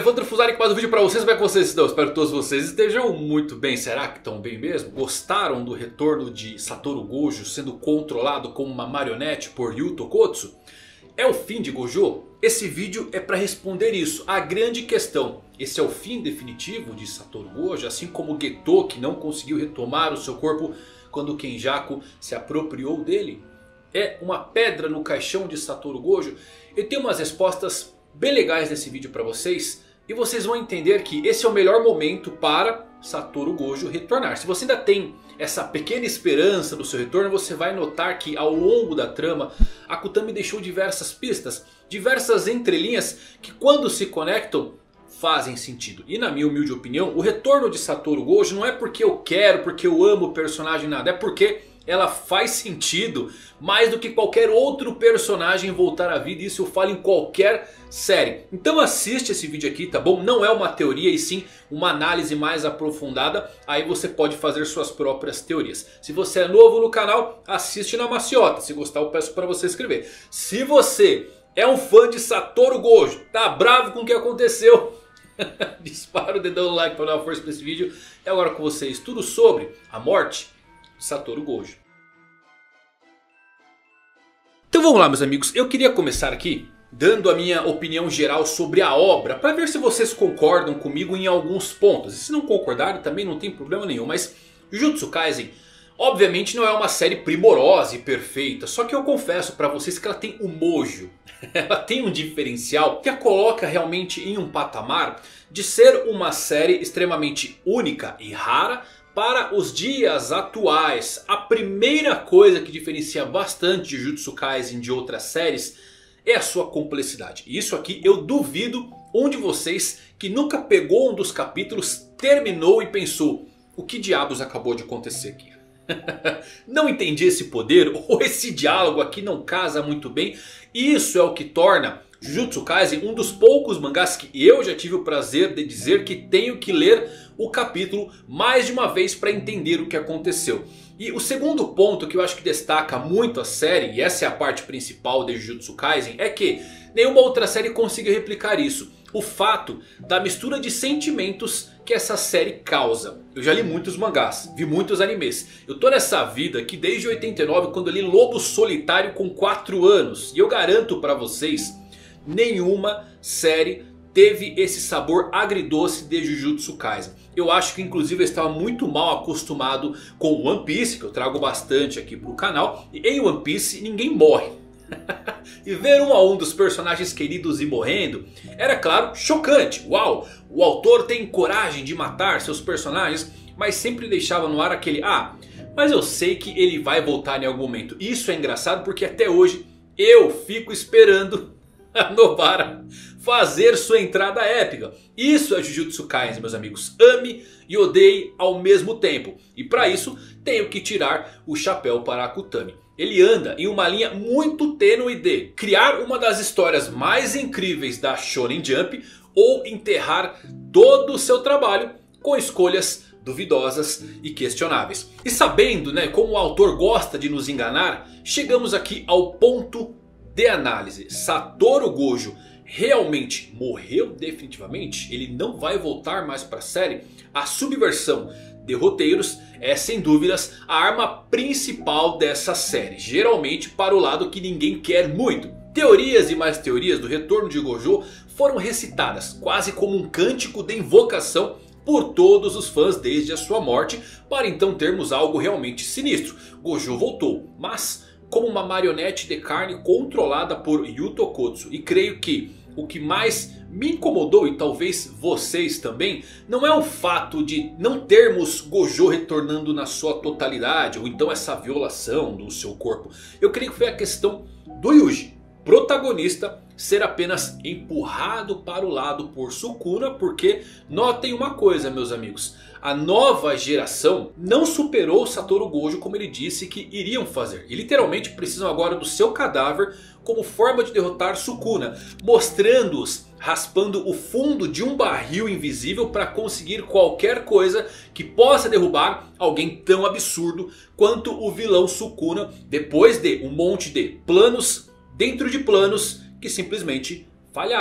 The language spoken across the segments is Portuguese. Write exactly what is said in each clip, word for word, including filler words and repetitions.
Evandro Fusari com mais um vídeo pra vocês. Como é que vocês estão? Espero que todos vocês estejam muito bem. Será que estão bem mesmo? Gostaram do retorno de Satoru Gojo sendo controlado como uma marionete por Yu Tokotsu? É o fim de Gojo? Esse vídeo é para responder isso, a grande questão. Esse é o fim definitivo de Satoru Gojo, assim como Geto, que não conseguiu retomar o seu corpo quando Kenjaku se apropriou dele? É uma pedra no caixão de Satoru Gojo? Eu tenho umas respostas bem legais nesse vídeo para vocês. E vocês vão entender que esse é o melhor momento para Satoru Gojo retornar. Se você ainda tem essa pequena esperança do seu retorno, você vai notar que ao longo da trama Akutami deixou diversas pistas, diversas entrelinhas que quando se conectam fazem sentido. E na minha humilde opinião, o retorno de Satoru Gojo não é porque eu quero, porque eu amo o personagem, nada. É porque ela faz sentido mais do que qualquer outro personagem voltar à vida. Isso eu falo em qualquer série. Então assiste esse vídeo aqui, tá bom? Não é uma teoria e sim uma análise mais aprofundada. Aí você pode fazer suas próprias teorias. Se você é novo no canal, assiste na maciota. Se gostar eu peço para você se inscrever. Se você é um fã de Satoru Gojo, tá bravo com o que aconteceu, dispara o dedão no like para dar uma força para esse vídeo. E agora com vocês tudo sobre a morte de Satoru Gojo. Então vamos lá, meus amigos, eu queria começar aqui dando a minha opinião geral sobre a obra, para ver se vocês concordam comigo em alguns pontos. E se não concordarem também não tem problema nenhum, mas Jujutsu Kaisen obviamente não é uma série primorosa e perfeita, só que eu confesso para vocês que ela tem um mojo. Ela tem um diferencial que a coloca realmente em um patamar de ser uma série extremamente única e rara para os dias atuais. A primeira coisa que diferencia bastante Jujutsu Kaisen de outras séries é a sua complexidade. E isso aqui eu duvido um de vocês que nunca pegou um dos capítulos, terminou e pensou: o que diabos acabou de acontecer aqui? Não entendi esse poder, ou esse diálogo aqui não casa muito bem. Isso é o que torna Jujutsu Kaisen um dos poucos mangás que eu já tive o prazer de dizer que tenho que ler o capítulo mais de uma vez para entender o que aconteceu. E o segundo ponto que eu acho que destaca muito a série, e essa é a parte principal de Jujutsu Kaisen, é que nenhuma outra série conseguiu replicar isso. O fato da mistura de sentimentos que essa série causa. Eu já li muitos mangás, vi muitos animes. Eu tô nessa vida aqui desde oitenta e nove, quando eu li Lobo Solitário com quatro anos. E eu garanto pra vocês, nenhuma série teve esse sabor agridoce de Jujutsu Kaisen. Eu acho que inclusive eu estava muito mal acostumado com One Piece, que eu trago bastante aqui pro canal. E em One Piece ninguém morre. E ver um a um dos personagens queridos e morrendo era, claro, chocante. Uau, o autor tem coragem de matar seus personagens, mas sempre deixava no ar aquele: ah, mas eu sei que ele vai voltar em algum momento. Isso é engraçado porque até hoje eu fico esperando a Nobara fazer sua entrada épica. Isso é Jujutsu Kaisen, meus amigos. Ame e odeie ao mesmo tempo. E para isso tenho que tirar o chapéu para Akutami. Ele anda em uma linha muito tênue de criar uma das histórias mais incríveis da Shonen Jump ou enterrar todo o seu trabalho com escolhas duvidosas e questionáveis. E sabendo, né, como o autor gosta de nos enganar, chegamos aqui ao ponto de análise. Satoru Gojo realmente morreu definitivamente? Ele não vai voltar mais para a série? A subversão de roteiros é sem dúvidas a arma principal dessa série. Geralmente para o lado que ninguém quer muito. Teorias e mais teorias do retorno de Gojo foram recitadas quase como um cântico de invocação por todos os fãs desde a sua morte, para então termos algo realmente sinistro. Gojo voltou, mas como uma marionete de carne controlada por Yu Tokotsu. E creio que o que mais me incomodou, e talvez vocês também, não é o fato de não termos Gojo retornando na sua totalidade, ou então essa violação do seu corpo. Eu creio que foi a questão do Yuji, protagonista, ser apenas empurrado para o lado por Sukuna. Porque notem uma coisa, meus amigos, a nova geração não superou Satoru Gojo como ele disse que iriam fazer. E literalmente precisam agora do seu cadáver como forma de derrotar Sukuna, mostrando-os raspando o fundo de um barril invisível para conseguir qualquer coisa que possa derrubar alguém tão absurdo quanto o vilão Sukuna, depois de um monte de planos dentro de planos que simplesmente falharam.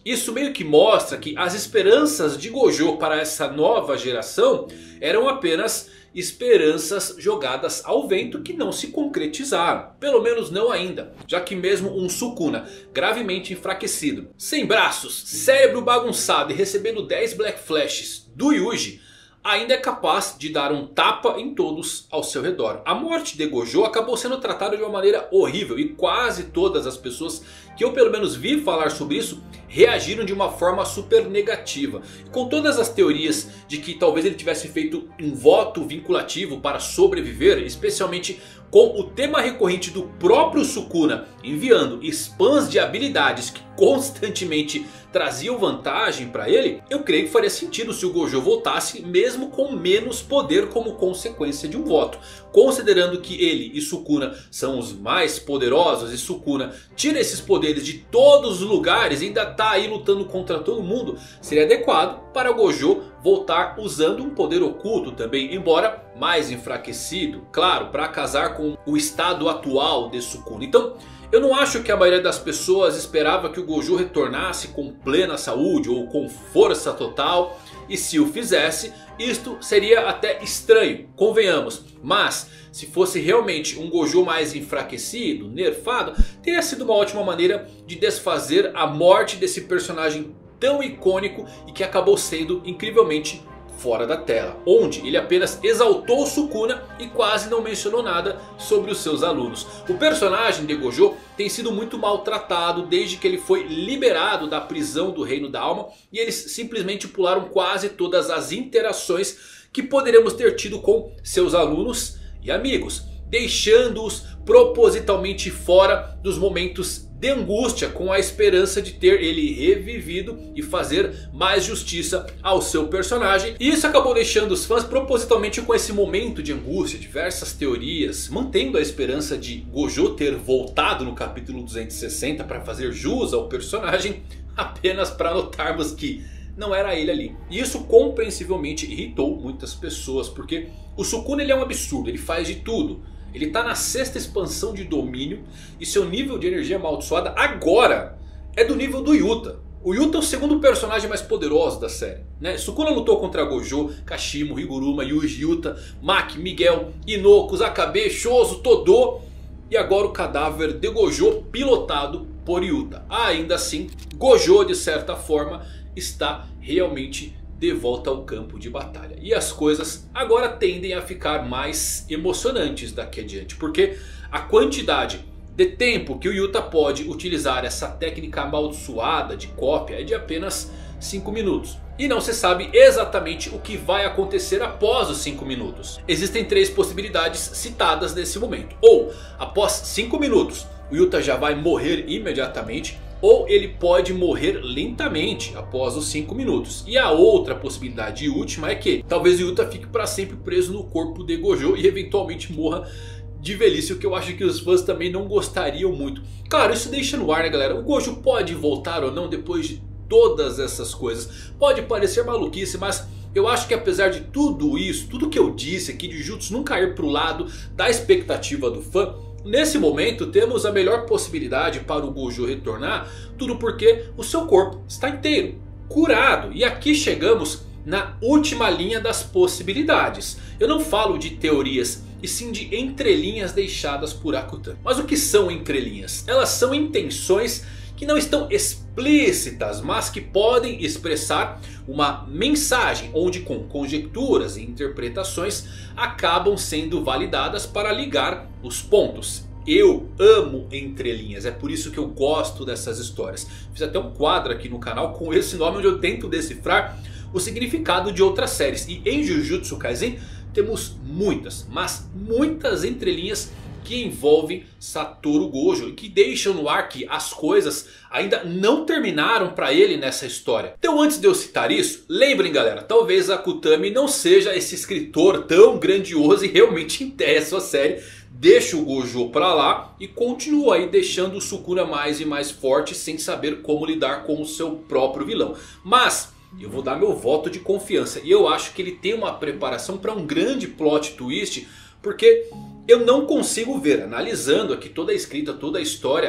Isso meio que mostra que as esperanças de Gojo para essa nova geração eram apenas esperanças jogadas ao vento que não se concretizaram. Pelo menos não ainda. Já que mesmo um Sukuna gravemente enfraquecido, sem braços, cérebro bagunçado e recebendo dez Black Flashes do Yuji, ainda é capaz de dar um tapa em todos ao seu redor. A morte de Gojo acabou sendo tratada de uma maneira horrível. E quase todas as pessoas que eu pelo menos vi falar sobre isso reagiram de uma forma super negativa. Com todas as teorias de que talvez ele tivesse feito um voto vinculativo para sobreviver, especialmente com o tema recorrente do próprio Sukuna enviando spams de habilidades que constantemente traziam vantagem para ele, eu creio que faria sentido se o Gojo voltasse mesmo com menos poder como consequência de um voto. Considerando que ele e Sukuna são os mais poderosos e Sukuna tira esses poderes de todos os lugares e ainda está aí lutando contra todo mundo, seria adequado para o Gojo voltar usando um poder oculto também, embora mais enfraquecido, claro, para casar com o estado atual de Sukuna. Então eu não acho que a maioria das pessoas esperava que o Gojo retornasse com plena saúde ou com força total. E se o fizesse, isto seria até estranho, convenhamos. Mas se fosse realmente um Gojo mais enfraquecido, nerfado, teria sido uma ótima maneira de desfazer a morte desse personagem tão icônico e que acabou sendo incrivelmente fora da tela, onde ele apenas exaltou Sukuna e quase não mencionou nada sobre os seus alunos. O personagem de Gojo tem sido muito maltratado desde que ele foi liberado da prisão do Reino da Alma. E eles simplesmente pularam quase todas as interações que poderíamos ter tido com seus alunos e amigos, deixando-os propositalmente fora dos momentos de angústia, com a esperança de ter ele revivido e fazer mais justiça ao seu personagem. E isso acabou deixando os fãs propositalmente com esse momento de angústia, diversas teorias, mantendo a esperança de Gojo ter voltado no capítulo duzentos e sessenta para fazer jus ao personagem, apenas para notarmos que não era ele ali. E isso compreensivelmente irritou muitas pessoas, porque o Sukuna ele é um absurdo, ele faz de tudo. Ele está na sexta expansão de domínio e seu nível de energia amaldiçoada agora é do nível do Yuta. O Yuta é o segundo personagem mais poderoso da série, né? Sukuna lutou contra Gojo, Kashimo, Higuruma, Yuji, Yuta, Maki, Miguel, Inoku, Akabe, Shozo, Todo. E agora o cadáver de Gojo pilotado por Yuta. Ainda assim, Gojo de certa forma está realmente de volta ao campo de batalha. E as coisas agora tendem a ficar mais emocionantes daqui adiante, porque a quantidade de tempo que o Yuta pode utilizar essa técnica amaldiçoada de cópia é de apenas cinco minutos. E não se sabe exatamente o que vai acontecer após os cinco minutos. Existem três possibilidades citadas nesse momento. Ou após cinco minutos o Yuta já vai morrer imediatamente, ou ele pode morrer lentamente após os cinco minutos. E a outra possibilidade última é que talvez o Yuta fique para sempre preso no corpo de Gojo e eventualmente morra de velhice, o que eu acho que os fãs também não gostariam muito. Claro, isso deixa no ar, né, galera? O Gojo pode voltar ou não depois de todas essas coisas. Pode parecer maluquice, mas eu acho que apesar de tudo isso, tudo que eu disse aqui de Jutsu não cair para o lado da expectativa do fã, nesse momento temos a melhor possibilidade para o Gojo retornar. Tudo porque o seu corpo está inteiro, curado. E aqui chegamos na última linha das possibilidades. Eu não falo de teorias, e sim de entrelinhas deixadas por Akutami. Mas o que são entrelinhas? Elas são intenções que não estão explícitas, mas que podem expressar uma mensagem, onde com conjecturas e interpretações acabam sendo validadas para ligar os pontos. Eu amo entrelinhas, é por isso que eu gosto dessas histórias. Fiz até um quadro aqui no canal com esse nome, onde eu tento decifrar o significado de outras séries. E em Jujutsu Kaisen temos muitas, mas muitas entrelinhas que envolvem Satoru Gojo e que deixam no ar que as coisas ainda não terminaram para ele nessa história. Então, antes de eu citar isso, lembrem, galera, talvez Akutami não seja esse escritor tão grandioso e realmente enterre a sua série, deixa o Gojo pra lá e continua aí deixando o Sukuna mais e mais forte, sem saber como lidar com o seu próprio vilão. Mas eu vou dar meu voto de confiança, e eu acho que ele tem uma preparação para um grande plot twist, porque eu não consigo ver, analisando aqui toda a escrita, toda a história,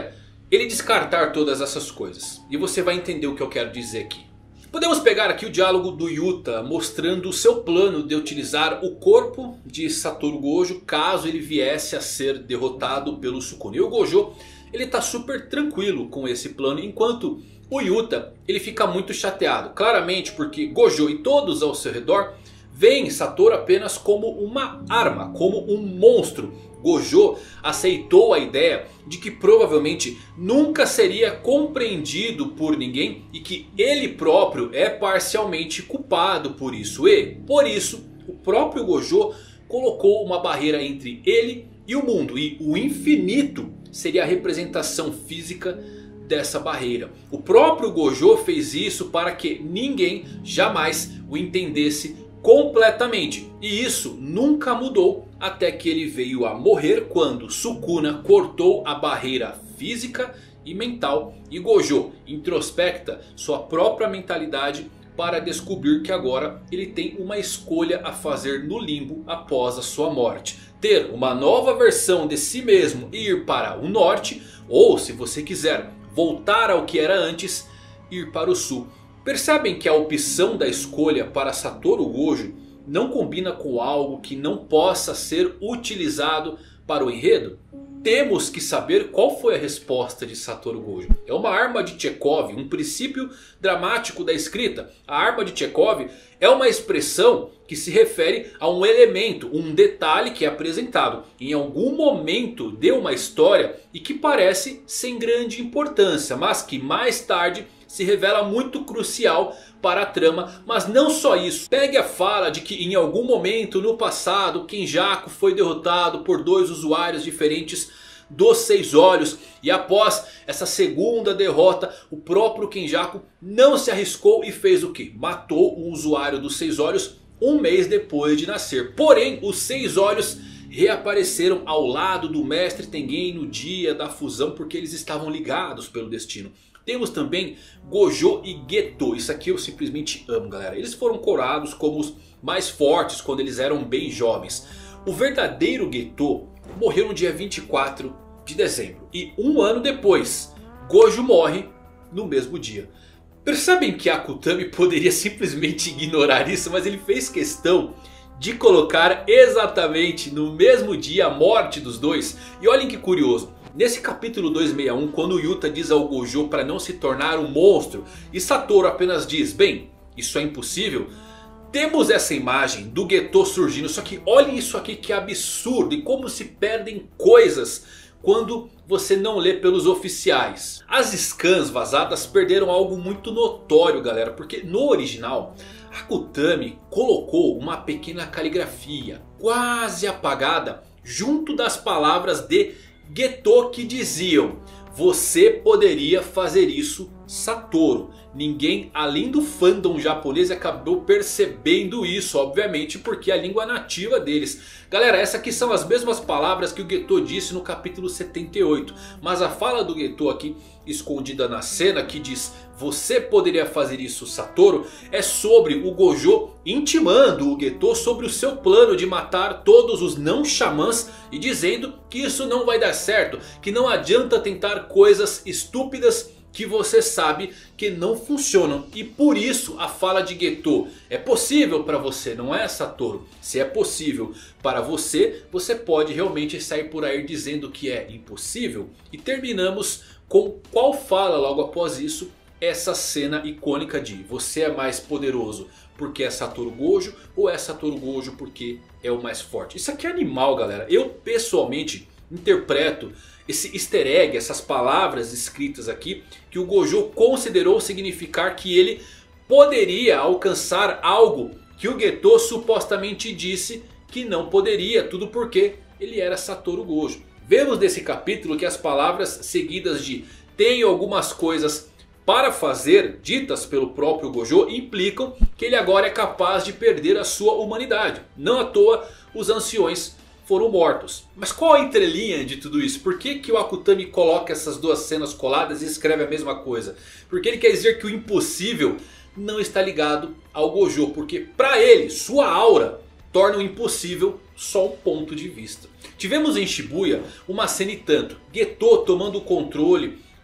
ele descartar todas essas coisas. E você vai entender o que eu quero dizer aqui. Podemos pegar aqui o diálogo do Yuta mostrando o seu plano de utilizar o corpo de Satoru Gojo caso ele viesse a ser derrotado pelo Sukuna. E o Gojo, ele tá super tranquilo com esse plano, enquanto o Yuta, ele fica muito chateado. Claramente porque Gojo e todos ao seu redor veem Satoru apenas como uma arma, como um monstro. Gojo aceitou a ideia de que provavelmente nunca seria compreendido por ninguém e que ele próprio é parcialmente culpado por isso. E por isso o próprio Gojo colocou uma barreira entre ele e o mundo. E o infinito seria a representação física dessa barreira. O próprio Gojo fez isso para que ninguém jamais o entendesse completamente. E isso nunca mudou até que ele veio a morrer quando Sukuna cortou a barreira física e mental. E Gojo introspecta sua própria mentalidade para descobrir que agora ele tem uma escolha a fazer no limbo após a sua morte. Ter uma nova versão de si mesmo e ir para o norte, ou se você quiser voltar ao que era antes, ir para o sul. Percebem que a opção da escolha para Satoru Gojo não combina com algo que não possa ser utilizado para o enredo? Temos que saber qual foi a resposta de Satoru Gojo. É uma arma de Chekhov, um princípio dramático da escrita. A arma de Chekhov é uma expressão que se refere a um elemento, um detalhe que é apresentado em algum momento de uma história e que parece sem grande importância, mas que mais tarde se revela muito crucial para a trama. Mas não só isso. Pegue a fala de que em algum momento no passado Kenjaku foi derrotado por dois usuários diferentes dos Seis Olhos. E após essa segunda derrota, o próprio Kenjaku não se arriscou e fez o que? Matou o usuário dos Seis Olhos um mês depois de nascer. Porém, os Seis Olhos reapareceram ao lado do Mestre Tengen no dia da fusão, porque eles estavam ligados pelo destino. Temos também Gojo e Geto. Isso aqui eu simplesmente amo, galera. Eles foram coroados como os mais fortes quando eles eram bem jovens. O verdadeiro Geto morreu no dia vinte e quatro de dezembro. E um ano depois, Gojo morre no mesmo dia. Percebem que Akutami poderia simplesmente ignorar isso, mas ele fez questão de colocar exatamente no mesmo dia a morte dos dois. E olhem que curioso. Nesse capítulo duzentos e sessenta e um, quando o Yuta diz ao Gojo para não se tornar um monstro e Satoru apenas diz: bem, isso é impossível. Temos essa imagem do Geto surgindo. Só que olhem isso aqui, que absurdo. E como se perdem coisas quando você não lê pelos oficiais. As scans vazadas perderam algo muito notório, galera. Porque no original Akutami colocou uma pequena caligrafia quase apagada junto das palavras de Geto que diziam: você poderia fazer isso, Satoru. Ninguém além do fandom japonês acabou percebendo isso, obviamente, porque é a língua nativa deles. Galera, essas aqui são as mesmas palavras que o Geto disse no capítulo setenta e oito. Mas a fala do Geto aqui, escondida na cena, que diz: você poderia fazer isso, Satoru, é sobre o Gojo intimando o Geto sobre o seu plano de matar todos os não xamãs e dizendo que isso não vai dar certo, que não adianta tentar coisas estúpidas que você sabe que não funcionam. E por isso a fala de Geto: é possível para você, não é, Satoru? Se é possível para você, você pode realmente sair por aí dizendo que é impossível. E terminamos com qual fala logo após isso? Essa cena icônica de: você é mais poderoso porque é Satoru Gojo, ou é Satoru Gojo porque é o mais forte? Isso aqui é animal, galera. Eu pessoalmente interpreto esse easter egg, essas palavras escritas aqui, que o Gojo considerou significar que ele poderia alcançar algo que o Geto supostamente disse que não poderia. Tudo porque ele era Satoru Gojo. Vemos nesse capítulo que as palavras seguidas de tenho algumas coisas para fazer, ditas pelo próprio Gojo, implicam que ele agora é capaz de perder a sua humanidade. Não à toa os anciões foram mortos. Mas qual a entrelinha de tudo isso? Por que, que o Akutami coloca essas duas cenas coladas e escreve a mesma coisa? Porque ele quer dizer que o impossível não está ligado ao Gojo. Porque para ele, sua aura torna o impossível só um ponto de vista. Tivemos em Shibuya uma cena e tanto. Geto tomando o controle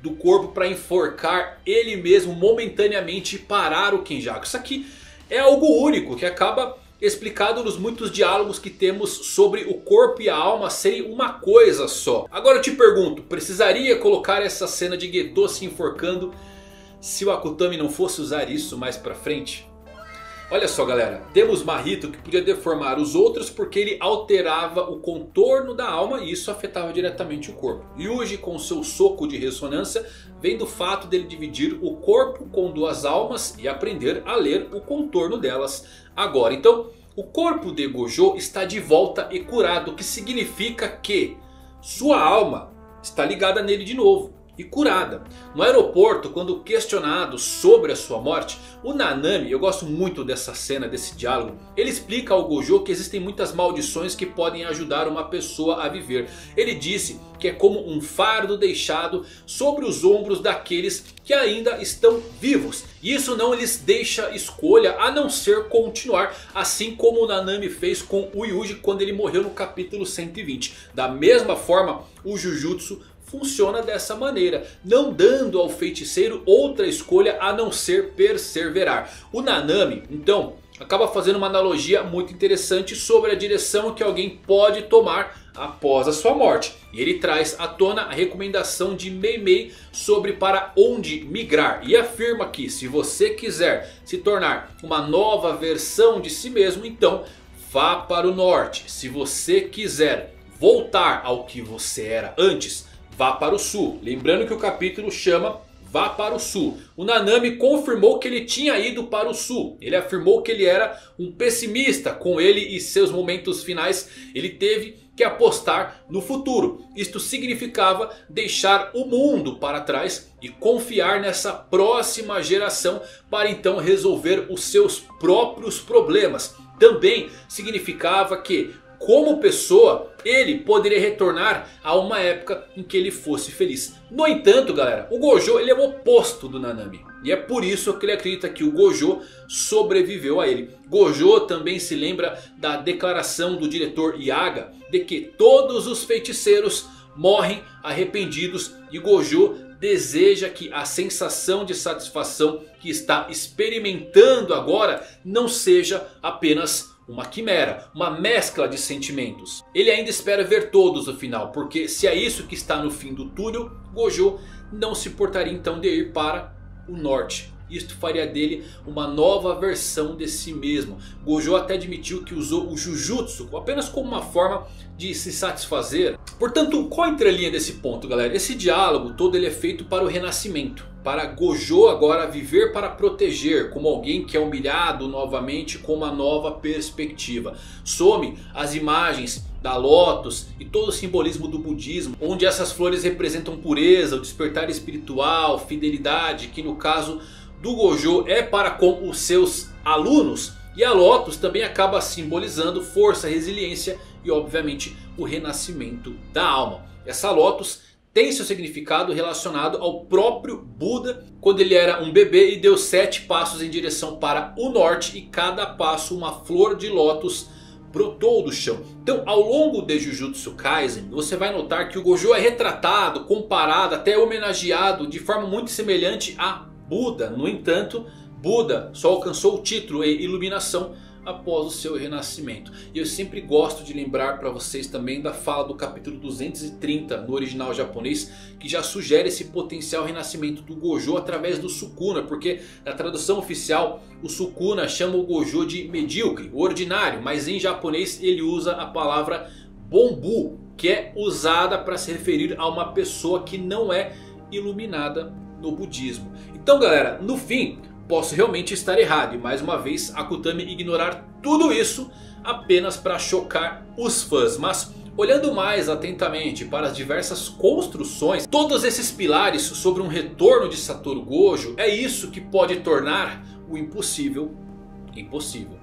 do corpo para enforcar ele mesmo momentaneamente e parar o Kenjaku. Isso aqui é algo único que acaba explicado nos muitos diálogos que temos sobre o corpo e a alma serem uma coisa só. Agora eu te pergunto, precisaria colocar essa cena de Geto se enforcando se o Akutami não fosse usar isso mais pra frente? Olha só galera, temos Mahito que podia deformar os outros porque ele alterava o contorno da alma e isso afetava diretamente o corpo. Yuji com seu soco de ressonância vem do fato dele dividir o corpo com duas almas e aprender a ler o contorno delas agora. Então o corpo de Gojo está de volta e curado, o que significa que sua alma está ligada nele de novo. E curada. No aeroporto, quando questionado sobre a sua morte, o Nanami, eu gosto muito dessa cena, desse diálogo. Ele explica ao Gojo que existem muitas maldições que podem ajudar uma pessoa a viver. Ele disse que é como um fardo deixado sobre os ombros daqueles que ainda estão vivos. E isso não lhes deixa escolha a não ser continuar. Assim como o Nanami fez com o Yuji quando ele morreu no capítulo cento e vinte. Da mesma forma, o Jujutsu funciona dessa maneira, não dando ao feiticeiro outra escolha a não ser perseverar. O Nanami, então, acaba fazendo uma analogia muito interessante sobre a direção que alguém pode tomar após a sua morte. E ele traz à tona a recomendação de Meimei sobre para onde migrar. E afirma que se você quiser se tornar uma nova versão de si mesmo, então vá para o norte. Se você quiser voltar ao que você era antes, vá para o sul. Lembrando que o capítulo chama Vá para o sul. O Nanami confirmou que ele tinha ido para o sul. Ele afirmou que ele era um pessimista. Com ele e seus momentos finais, ele teve que apostar no futuro. Isto significava deixar o mundo para trás e confiar nessa próxima geração para então resolver os seus próprios problemas. Também significava que, como pessoa, ele poderia retornar a uma época em que ele fosse feliz. No entanto galera, o Gojo ele é o oposto do Nanami. E é por isso que ele acredita que o Gojo sobreviveu a ele. Gojo também se lembra da declaração do diretor Yaga de que todos os feiticeiros morrem arrependidos. E Gojo deseja que a sensação de satisfação que está experimentando agora não seja apenas uma quimera, uma mescla de sentimentos. Ele ainda espera ver todos no final, porque se é isso que está no fim do túnel, Gojo não se importaria então de ir para o norte. Isto faria dele uma nova versão de si mesmo. Gojo até admitiu que usou o Jujutsu apenas como uma forma de se satisfazer. Portanto, qual a entrelinha desse ponto galera? Esse diálogo todo ele é feito para o renascimento. Para Gojo agora viver para proteger, como alguém que é humilhado novamente com uma nova perspectiva. Some as imagens da Lotus e todo o simbolismo do budismo, onde essas flores representam pureza, o despertar espiritual, fidelidade, que no caso do Gojo é para com os seus alunos. E a Lotus também acaba simbolizando força, resiliência e obviamente o renascimento da alma. Essa Lotus tem seu significado relacionado ao próprio Buda, quando ele era um bebê e deu sete passos em direção para o norte. E cada passo uma flor de lótus brotou do chão. Então ao longo de Jujutsu Kaisen você vai notar que o Gojo é retratado, comparado, até homenageado de forma muito semelhante a Buda. No entanto, Buda só alcançou o título e iluminação após o seu renascimento. E eu sempre gosto de lembrar para vocês também da fala do capítulo duzentos e trinta no original japonês, que já sugere esse potencial renascimento do Gojo através do Sukuna. Porque na tradução oficial o Sukuna chama o Gojo de medíocre, o ordinário. Mas em japonês ele usa a palavra Bonbu, que é usada para se referir a uma pessoa que não é iluminada no budismo. Então galera, no fim posso realmente estar errado e mais uma vez Akutami ignorar tudo isso apenas para chocar os fãs. Mas olhando mais atentamente para as diversas construções, todos esses pilares sobre um retorno de Satoru Gojo, é isso que pode tornar o impossível impossível.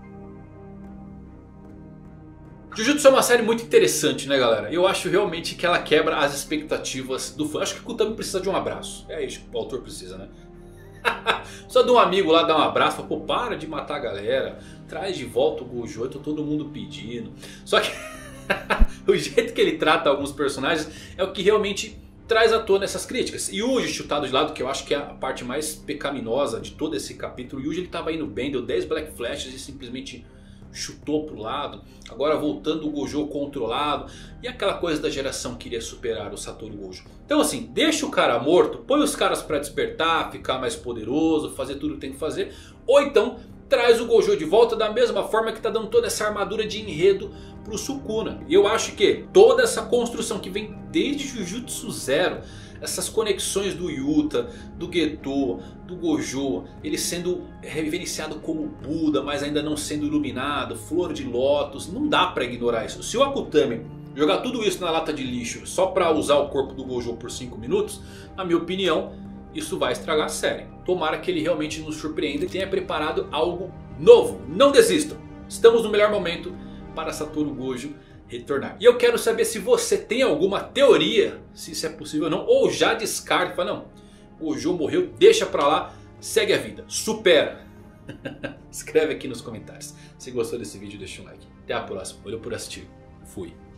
Jujutsu é uma série muito interessante, né galera? Eu acho realmente que ela quebra as expectativas do fã. Acho que o Akutami precisa de um abraço. É isso que o autor precisa, né? Só de um amigo lá dar um abraço, fala, pô, para de matar a galera, traz de volta o Gojo, tá todo mundo pedindo. Só que o jeito que ele trata alguns personagens é o que realmente traz à tona essas críticas. Yuji chutado de lado, que eu acho que é a parte mais pecaminosa de todo esse capítulo. Yuji ele estava indo bem, deu dez Black Flashes e simplesmente chutou pro lado. Agora voltando o Gojo controlado. E aquela coisa da geração que iria superar o Satoru Gojo. Então assim, deixa o cara morto, põe os caras pra despertar, ficar mais poderoso, fazer tudo que tem que fazer. Ou então traz o Gojo de volta da mesma forma que tá dando toda essa armadura de enredo pro Sukuna. E eu acho que toda essa construção que vem desde Jujutsu Zero, essas conexões do Yuta, do Geto, do Gojo, ele sendo reverenciado como Buda, mas ainda não sendo iluminado, flor de lótus, não dá pra ignorar isso. Se o Akutami jogar tudo isso na lata de lixo só pra usar o corpo do Gojo por cinco minutos, na minha opinião, isso vai estragar a série. Tomara que ele realmente nos surpreenda e tenha preparado algo novo. Não desistam, estamos no melhor momento para Satoru Gojo retornar. E eu quero saber se você tem alguma teoria, se isso é possível ou não, ou já descarta, fala não, Gojo morreu, deixa pra lá, segue a vida, supera. Escreve aqui nos comentários. Se gostou desse vídeo, deixa um like. Até a próxima, valeu por assistir, fui.